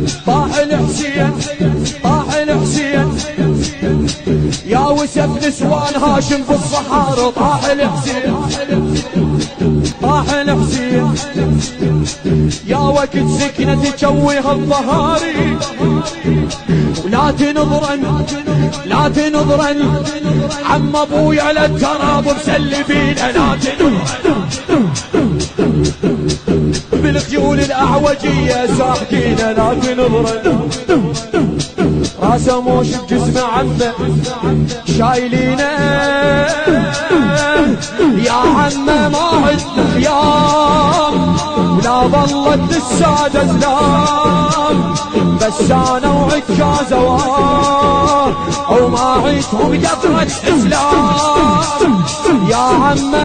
طاح الحسين طاح الحسين يا وسف نسوان هاشم في الصحارى طاح الحسين طاح الحسين يا وقت سكنة تشويها الظهاري ولا تنظرن لا تنظرن عم ابوي على التراب مسلفينه لا تنظرن بالخيول الاعوجيه ساحقينه لا تنظرن راسه موش بجسمه عمه شايلينه يا عمه ما عدنا خيام ولا ظلت الساده زلام بس انا وعكازه وما عيتهم قطره اسلام يا عمه